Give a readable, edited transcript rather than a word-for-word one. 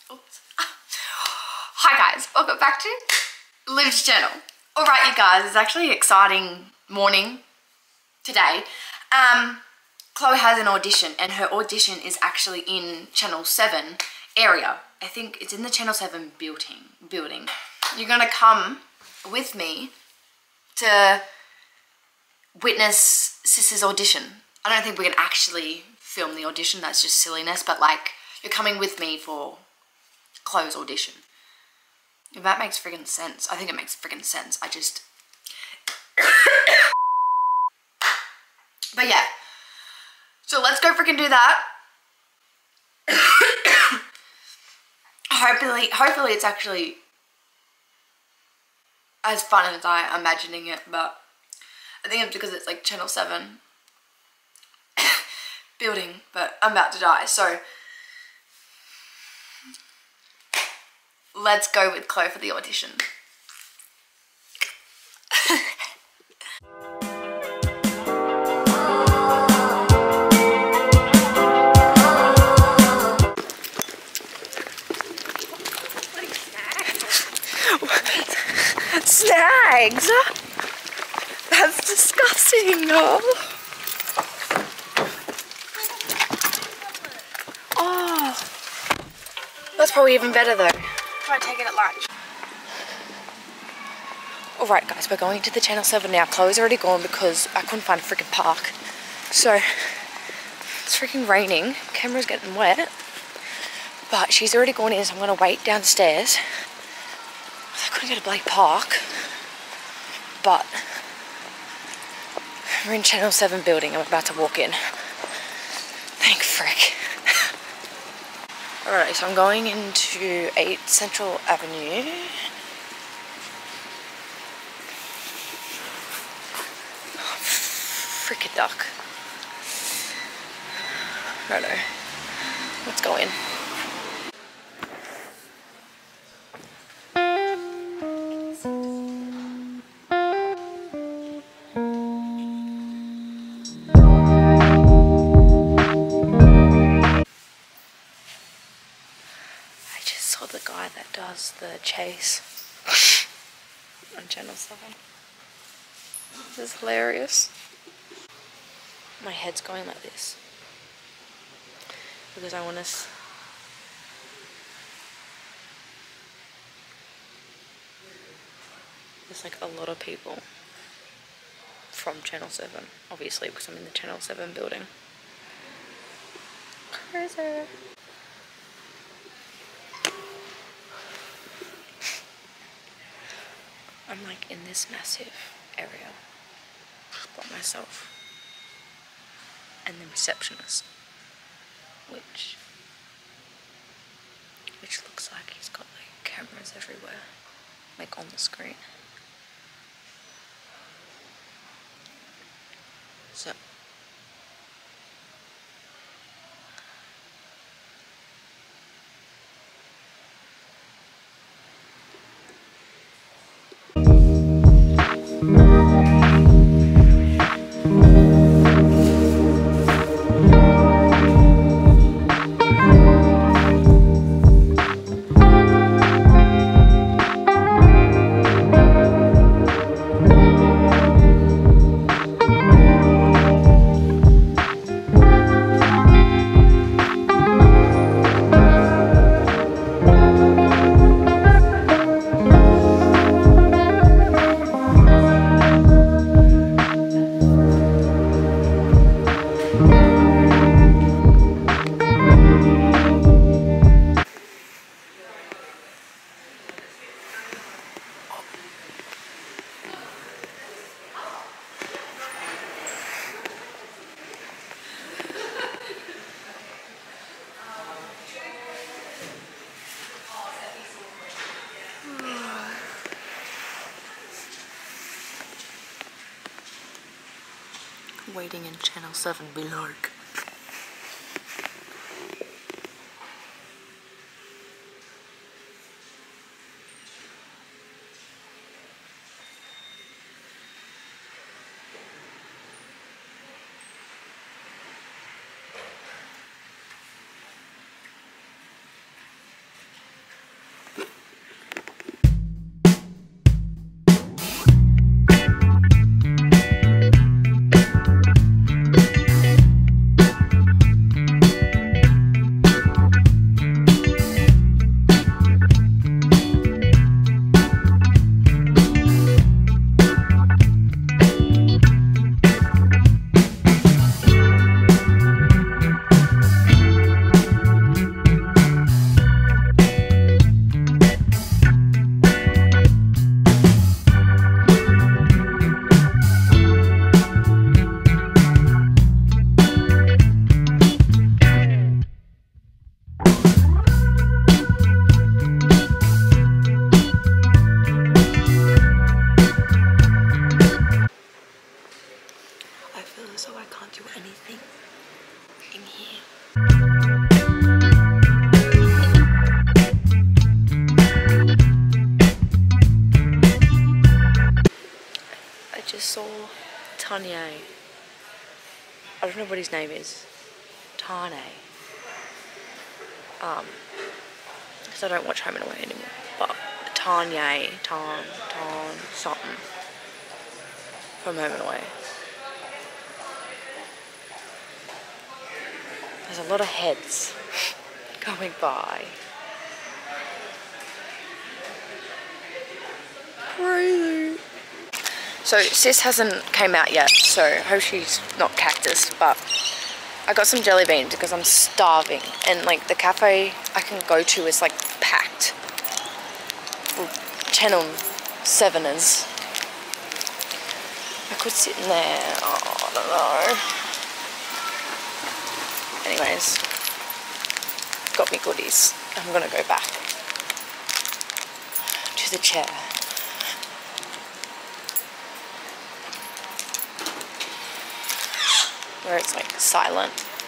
Oops. Hi guys, welcome back to Liv's channel. Alright you guys, it's actually an exciting morning today. Chloe has an audition and her audition is actually in Channel 7 area. I think it's in the Channel 7 building. You're gonna come with me to witness Sis's audition. I don't think we can actually film the audition, that's just silliness, but like, you're coming with me for Chloe's audition. If that makes friggin' sense. I think it makes friggin' sense. I just... But yeah. So let's go friggin' do that. Hopefully it's actually as fun as I'm imagining it, but I think it's because it's like Channel 7 building, but I'm about to die, so let's go with Chloe for the audition. Snags! That's disgusting! Oh, that's probably even better though. Try to take it at lunch. Alright guys, we're going to the Channel 7 now. Chloe's already gone because I couldn't find a freaking park. So, it's freaking raining. Camera's getting wet. But she's already gone in, so I'm going to wait downstairs. I couldn't get a bloody park. But, we're in Channel 7 building. I'm about to walk in. Thank frick. Alright, so I'm going into 8 Central Avenue. Oh, frickin' duck. Righto. Let's go in. The guy that does the chase on Channel 7. This is hilarious. My head's going like this because I want to there's like a lot of people from Channel 7, obviously because I'm in the Channel 7 building. Crazy. I'm like in this massive area by myself and the receptionist, which looks like he's got like cameras everywhere, like on the screen. So waiting in Channel 7 below. Tanya. I don't know what his name is. Tane. Because I don't watch Home and Away anymore. But Tanya, something from Home and Away. There's a lot of heads going by. Crazy. So sis hasn't came out yet, so I hope she's not cactus, but I got some jelly beans because I'm starving, and like the cafe I can go to is like packed. Well, 10 or 7ers. I could sit in there, oh, I don't know. Anyways, got me goodies. I'm gonna go back to the chair. Where it's like silent.